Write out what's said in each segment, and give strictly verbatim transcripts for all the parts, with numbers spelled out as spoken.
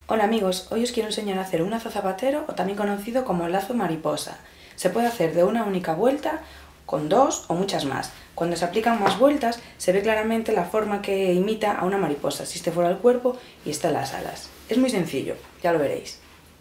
Hola amigos, hoy os quiero enseñar a hacer un lazo zapatero o también conocido como lazo mariposa. Se puede hacer de una única vuelta, con dos o muchas más. Cuando se aplican más vueltas se ve claramente la forma que imita a una mariposa, si este fuera el cuerpo y estas las alas. Es muy sencillo, ya lo veréis.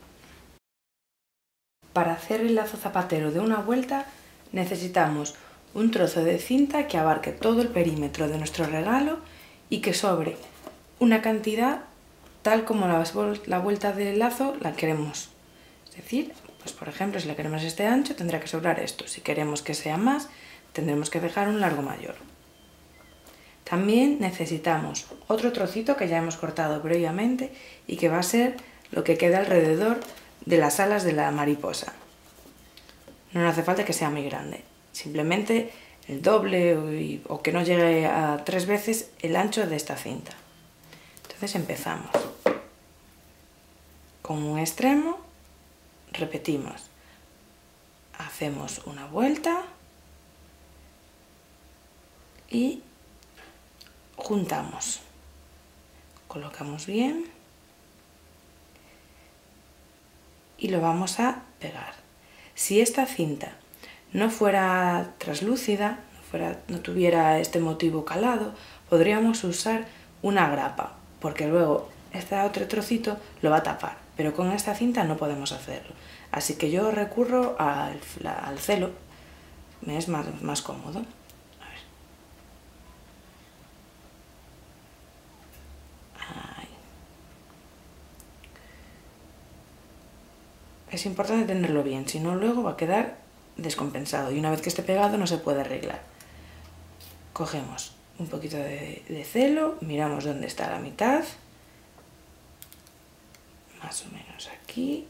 Para hacer el lazo zapatero de una vuelta necesitamos un trozo de cinta que abarque todo el perímetro de nuestro regalo y que sobre una cantidad tal como la vuelta del lazo la queremos. Es decir, pues por ejemplo, si la queremos este ancho, tendrá que sobrar esto. Si queremos que sea más, tendremos que dejar un largo mayor. También necesitamos otro trocito que ya hemos cortado previamente y que va a ser lo que queda alrededor de las alas de la mariposa. No hace falta que sea muy grande, simplemente el doble o que no llegue a tres veces el ancho de esta cinta. Entonces empezamos. Con un extremo repetimos, hacemos una vuelta y juntamos, colocamos bien y lo vamos a pegar. Si esta cinta no fuera translúcida, no, fuera, no tuviera este motivo calado, podríamos usar una grapa, porque luego este otro trocito lo va a tapar, pero con esta cinta no podemos hacerlo. Así que yo recurro al, al celo, me es más, más cómodo. A ver. Ahí. Es importante tenerlo bien, si no luego va a quedar descompensado y una vez que esté pegado no se puede arreglar. Cogemos un poquito de, de celo, miramos dónde está la mitad, más o menos aquí.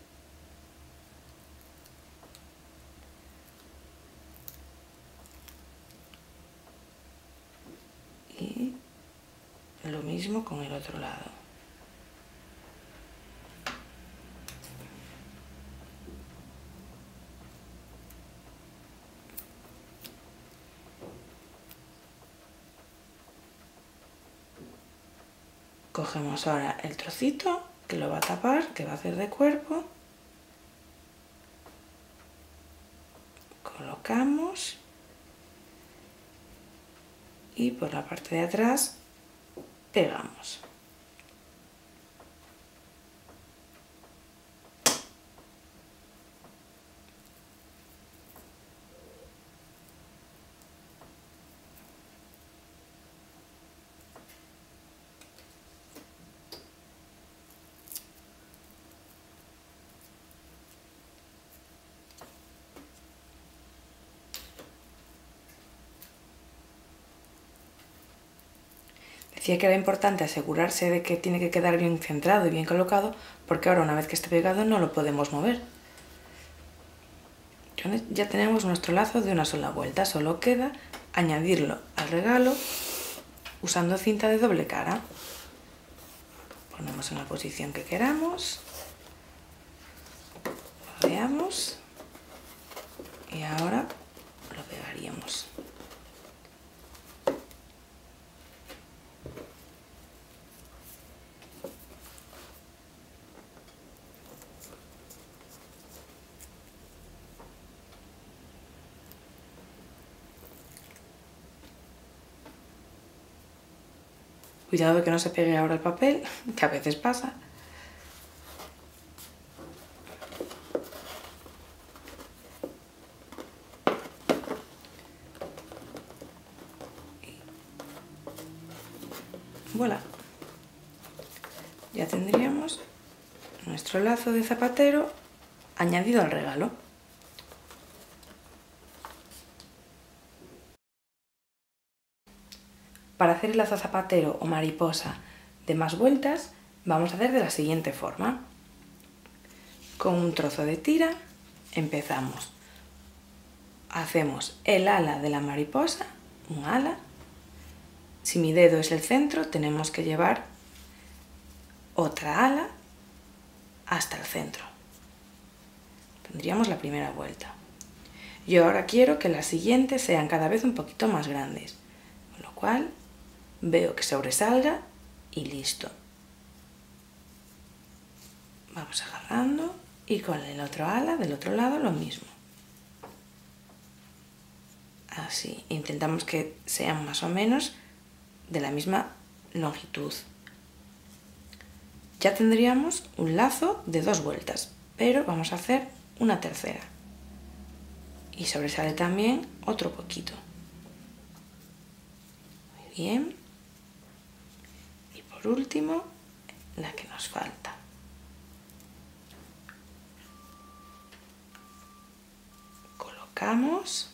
Y lo mismo con el otro lado. Cogemos ahora el trocito que lo va a tapar, que va a hacer de cuerpo. Colocamos. Y por la parte de atrás pegamos. Decía que era importante asegurarse de que tiene que quedar bien centrado y bien colocado, porque ahora una vez que esté pegado no lo podemos mover. Ya tenemos nuestro lazo de una sola vuelta, solo queda añadirlo al regalo usando cinta de doble cara. Ponemos en la posición que queramos, rodeamos y ahora lo pegaríamos. Cuidado de que no se pegue ahora el papel, que a veces pasa. Y voilà. Ya tendríamos nuestro lazo de zapatero añadido al regalo. Para hacer el lazo zapatero o mariposa de más vueltas, vamos a hacer de la siguiente forma. Con un trozo de tira empezamos. Hacemos el ala de la mariposa, un ala. Si mi dedo es el centro, tenemos que llevar otra ala hasta el centro. Tendríamos la primera vuelta. Yo ahora quiero que las siguientes sean cada vez un poquito más grandes, con lo cual veo que sobresalga y listo. Vamos agarrando y con el otro ala del otro lado lo mismo. Así, intentamos que sean más o menos de la misma longitud. Ya tendríamos un lazo de dos vueltas, pero vamos a hacer una tercera. Y sobresale también otro poquito. Muy bien. Y por último, la que nos falta. Colocamos,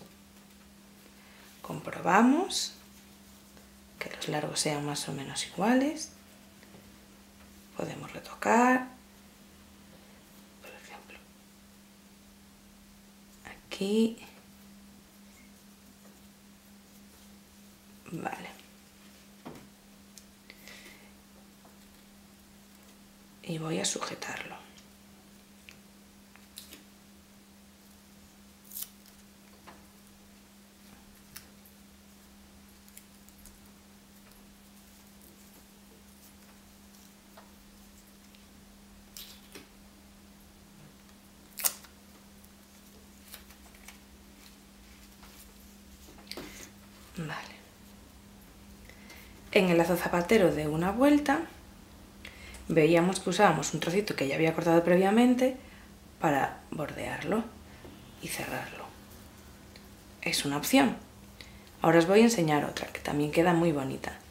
comprobamos que los largos sean más o menos iguales. Podemos retocar, por ejemplo, aquí. Vale. Y voy a sujetarlo. Vale. En el lazo zapatero de una vuelta veíamos que usábamos un trocito que ya había cortado previamente para bordearlo y cerrarlo. Es una opción. Ahora os voy a enseñar otra que también queda muy bonita.